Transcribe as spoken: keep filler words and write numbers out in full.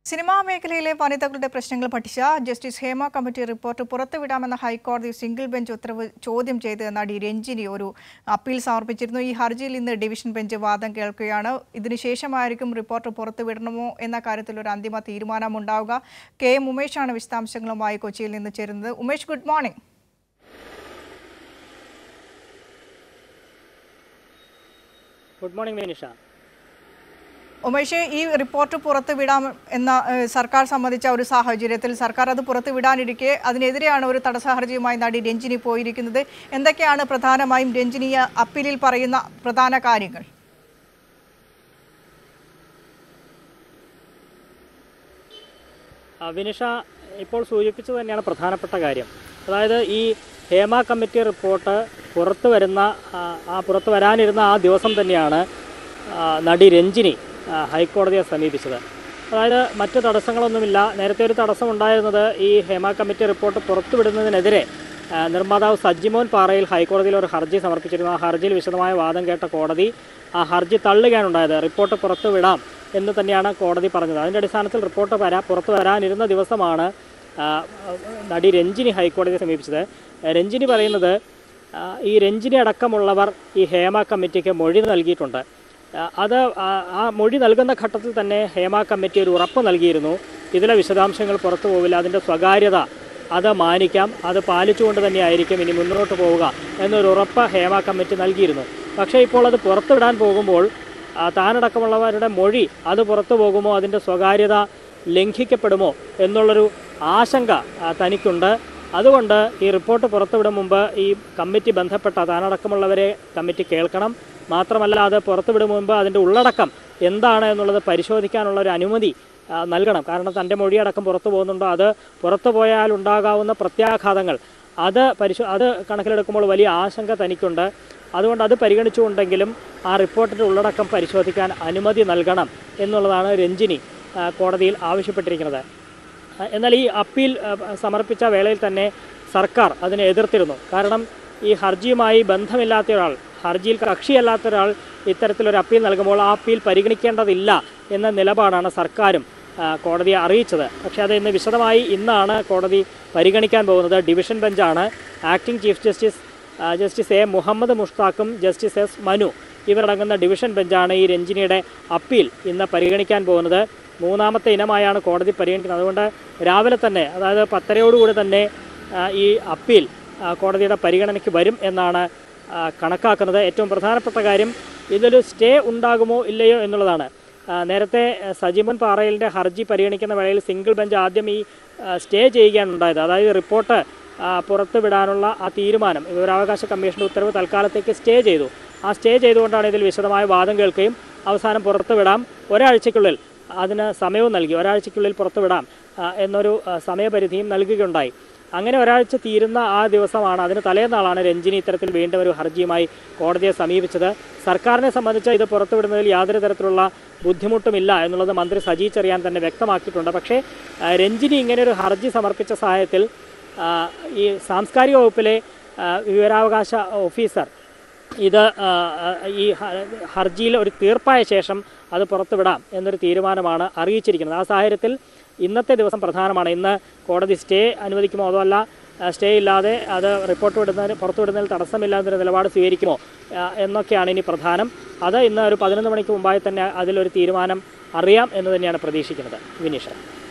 Cinema മേഖലയിലെ വനിതകളുടെ പ്രശ്നങ്ങൾ പഠിച്ച ജസ്റ്റിസ് ഹേമ കമ്മിറ്റി റിപ്പോർട്ട് പുറത്തുവിടാമെന്ന ഹൈക്കോടതി സിംഗിൾ ബെഞ്ച് ഉത്തരവ് ചോദ്യം ചെയ്ത് നടി രഞ്ജിനി ഒരു അപ്പീൽ സമർപ്പിച്ചിരുന്നു. ഈ ഹർജിയിൽ ഇന്ന് ഡിവിഷൻ ബെഞ്ച് വാദം കേൾക്കുകയാണ്. ഇതിനുശേഷമായിരിക്കും റിപ്പോർട്ട് പുറത്തുവിടണമോ എന്ന കാര്യത്തിൽ ഒരു അന്തിമ തീരുമാനമുണ്ടാവുക. കെ എം ഉമേഷാണ് വിശദാംശങ്ങളുമായി കൊച്ചിയിൽ നിന്ന് ചേരുന്നത്. Umesh, good morning. Good morning Vinisha. Umesh, ഈ റിപ്പോർട്ട് പുറത്തുവിടാം എന്ന സർക്കാർ സമ്മതിച്ച ഒരു സാഹചര്യത്തിൽ സർക്കാർ അത് പുറത്തുവിടാനിരിക്കെ അതിനെതിരെയാണ് ഒരു തടസ്സ ഹർജിയുമായി നടി രഞ്ജിനി പോയിരിക്കുന്നത്. എന്തൊക്കെയാണ് പ്രധാനമായും രഞ്ജിനി അപ്പീലിൽ പറയുന്ന പ്രധാന കാര്യങ്ങൾ? വിനിഷ ഇപ്പോൾ സൂചിപ്പിച്ചത് തന്നെയാണ് പ്രധാനപ്പെട്ട കാര്യം. അതായത് ഈ ഹേമ കമ്മിറ്റി റിപ്പോർട്ട് പുറത്തു വരുന്ന ആ പുറത്തു വരാനിരുന്ന ആ ദിവസം തന്നെയാണ് നടി രഞ്ജിനി ഹൈക്കോടതിയെ സമീപിച്ചത്. അതായത് മറ്റ് തടസ്സങ്ങളൊന്നുമില്ല. നേരത്തെ ഒരു തടസ്സം ഉണ്ടായിരുന്നത് ഈ ഹേമ കമ്മിറ്റി റിപ്പോർട്ട് പുറത്തുവിടുന്നതിനെതിരെ നിർമ്മാതാവ് സജിമോൻ പാറയിൽ ഹൈക്കോടതിയിൽ ഒരു ഹർജി സമർപ്പിച്ചിരുന്നു. ആ ഹർജിയിൽ വിശദമായ വാദം കേട്ട കോടതി ആ ഹർജി തള്ളുകയാണുണ്ടായത്. റിപ്പോർട്ട് പുറത്തുവിടാം എന്ന് തന്നെയാണ് കോടതി പറഞ്ഞത്. അതിൻ്റെ അടിസ്ഥാനത്തിൽ റിപ്പോർട്ട് വരാ പുറത്തു വരാനിരുന്ന ദിവസമാണ് നടി രഞ്ജിനി ഹൈക്കോടതിയെ സമീപിച്ചത്. രഞ്ജിനി പറയുന്നത് ഈ രഞ്ജിനി അടക്കമുള്ളവർ ഈ ഹേമ കമ്മിറ്റിക്ക് മൊഴി നൽകിയിട്ടുണ്ട്. അത് ആ മൊഴി നൽകുന്ന ഘട്ടത്തിൽ തന്നെ ഹേമ കമ്മിറ്റി ഒരു ഉറപ്പ് നൽകിയിരുന്നു, ഇതിലെ വിശദാംശങ്ങൾ പുറത്തു പോവില്ല, അതിൻ്റെ സ്വകാര്യത അത് മാനിക്കാം, അത് പാലിച്ചുകൊണ്ട് തന്നെയായിരിക്കും ഇനി മുന്നോട്ട് പോവുക എന്നൊരു ഉറപ്പ് ഹേമ കമ്മിറ്റി നൽകിയിരുന്നു. പക്ഷേ ഇപ്പോൾ അത് പുറത്തുവിടാൻ പോകുമ്പോൾ താനടക്കമുള്ളവരുടെ മൊഴി അത് പുറത്തു പോകുമോ, അതിൻ്റെ സ്വകാര്യത ലംഘിക്കപ്പെടുമോ എന്നുള്ളൊരു ആശങ്ക തനിക്കുണ്ട്. അതുകൊണ്ട് ഈ റിപ്പോർട്ട് പുറത്തുവിടും മുമ്പ് ഈ കമ്മിറ്റി ബന്ധപ്പെട്ട താനടക്കമുള്ളവരെ കമ്മിറ്റി കേൾക്കണം. മാത്രമല്ല അത് പുറത്തുവിടും മുമ്പ് അതിൻ്റെ ഉള്ളടക്കം എന്താണ് എന്നുള്ളത് പരിശോധിക്കാനുള്ള ഒരു അനുമതി നൽകണം. കാരണം തൻ്റെ മൊഴിയടക്കം പുറത്തു പോകുന്നുണ്ടോ, അത് പുറത്തു പോയാൽ ഉണ്ടാകാവുന്ന പ്രത്യാഘാതങ്ങൾ അത് പരിശോ അത് കണക്കിലെടുക്കുമ്പോൾ വലിയ ആശങ്ക തനിക്കുണ്ട്. അതുകൊണ്ട് അത് പരിഗണിച്ചുകൊണ്ടെങ്കിലും ആ റിപ്പോർട്ടിൻ്റെ ഉള്ളടക്കം പരിശോധിക്കാൻ അനുമതി നൽകണം എന്നുള്ളതാണ് രഞ്ജിനി കോടതിയിൽ ആവശ്യപ്പെട്ടിരിക്കുന്നത്. എന്നാൽ ഈ അപ്പീൽ സമർപ്പിച്ച വേളയിൽ തന്നെ സർക്കാർ അതിനെ എതിർത്തിരുന്നു. കാരണം ഈ ഹർജിയുമായി ബന്ധമില്ലാത്ത ഒരാൾ, ഹർജിയിൽ കക്ഷിയല്ലാത്ത ഒരാൾ ഇത്തരത്തിലൊരു അപ്പീൽ നൽകുമ്പോൾ ആ അപ്പീൽ പരിഗണിക്കേണ്ടതില്ല എന്ന നിലപാടാണ് സർക്കാരും കോടതിയെ അറിയിച്ചത്. പക്ഷേ അത് ഇന്ന് വിശദമായി ഇന്നാണ് കോടതി പരിഗണിക്കാൻ പോകുന്നത്. ഡിവിഷൻ ബെഞ്ചാണ്. Acting chief justice justice A Muhammad മുഷ്താഖും ജസ്റ്റിസ് എസ് മനു ഇവരടങ്ങുന്ന ഡിവിഷൻ ബെഞ്ചാണ് ഈ രഞ്ജിനിയുടെ അപ്പീൽ ഇന്ന് പരിഗണിക്കാൻ പോകുന്നത്. മൂന്നാമത്തെ ഇനമായാണ് കോടതി പരിഗണിക്കുന്നത്. അതുകൊണ്ട് രാവിലെ തന്നെ, അതായത് പത്തരയോടുകൂടി തന്നെ ഈ അപ്പീൽ കോടതിയുടെ പരിഗണനയ്ക്ക് വരും എന്നാണ് കണക്കാക്കുന്നത്. ഏറ്റവും പ്രധാനപ്പെട്ട കാര്യം ഇതിലൊരു സ്റ്റേ ഉണ്ടാകുമോ ഇല്ലയോ എന്നുള്ളതാണ്. നേരത്തെ സജിമോൻ പാറയിലിൻ്റെ ഹർജി പരിഗണിക്കുന്ന വേളയിൽ സിംഗിൾ ബെഞ്ച് ആദ്യം ഈ സ്റ്റേ ചെയ്യുകയാണ് ഉണ്ടായത്. അതായത് റിപ്പോർട്ട് പുറത്തുവിടാനുള്ള ആ തീരുമാനം വിവരാവകാശ കമ്മീഷൻ്റെ ഉത്തരവ് തൽക്കാലത്തേക്ക് സ്റ്റേ ചെയ്തു. ആ സ്റ്റേ ചെയ്തുകൊണ്ടാണ് ഇതിൽ വിശദമായ വാദം കേൾക്കുകയും അവസാനം പുറത്തുവിടാം, ഒരാഴ്ചയ്ക്കുള്ളിൽ അതിന് സമയവും നൽകി, ഒരാഴ്ചയ്ക്കുള്ളിൽ പുറത്തുവിടാം എന്നൊരു സമയപരിധിയും നൽകുകയുണ്ടായി. അങ്ങനെ ഒരാഴ്ച തീരുന്ന ആ ദിവസമാണ്, അതിന് തലേന്നാളാണ് രഞ്ജിനി ഇത്തരത്തിൽ വീണ്ടും ഒരു ഹർജിയുമായി കോടതിയെ സമീപിച്ചത്. സർക്കാരിനെ സംബന്ധിച്ച് ഇത് പുറത്തുവിടുന്നതിൽ യാതൊരു തരത്തിലുള്ള ബുദ്ധിമുട്ടുമില്ല എന്നുള്ളത് മന്ത്രി സജി ചെറിയാൻ തന്നെ വ്യക്തമാക്കിയിട്ടുണ്ട്. പക്ഷേ രഞ്ജിനി ഇങ്ങനെയൊരു ഹർജി സമർപ്പിച്ച സാഹചര്യത്തിൽ ഈ സാംസ്കാരിക വകുപ്പിലെ വിവരാവകാശ ഓഫീസർ ഇത് ഈ ഹർജിയിൽ ഒരു തീർപ്പായ ശേഷം അത് പുറത്തുവിടാം എന്നൊരു തീരുമാനമാണ് അറിയിച്ചിരിക്കുന്നത്. ആ സാഹചര്യത്തിൽ ഇന്നത്തെ ദിവസം പ്രധാനമാണ്. ഇന്ന് കോടതി സ്റ്റേ അനുവദിക്കുമോ അതോ അല്ല സ്റ്റേ ഇല്ലാതെ അത് റിപ്പോർട്ട് വിടുന്നതിന് പുറത്തുവിടുന്നതിൽ തടസ്സമില്ലാതൊരു നിലപാട് സ്വീകരിക്കുമോ എന്നൊക്കെയാണ് ഇനി പ്രധാനം. അത് ഇന്ന് ഒരു പതിനൊന്ന് മണിക്ക് മുമ്പായി തന്നെ അതിലൊരു തീരുമാനം അറിയാം എന്ന് തന്നെയാണ് പ്രതീക്ഷിക്കുന്നത്. വിനീഷ.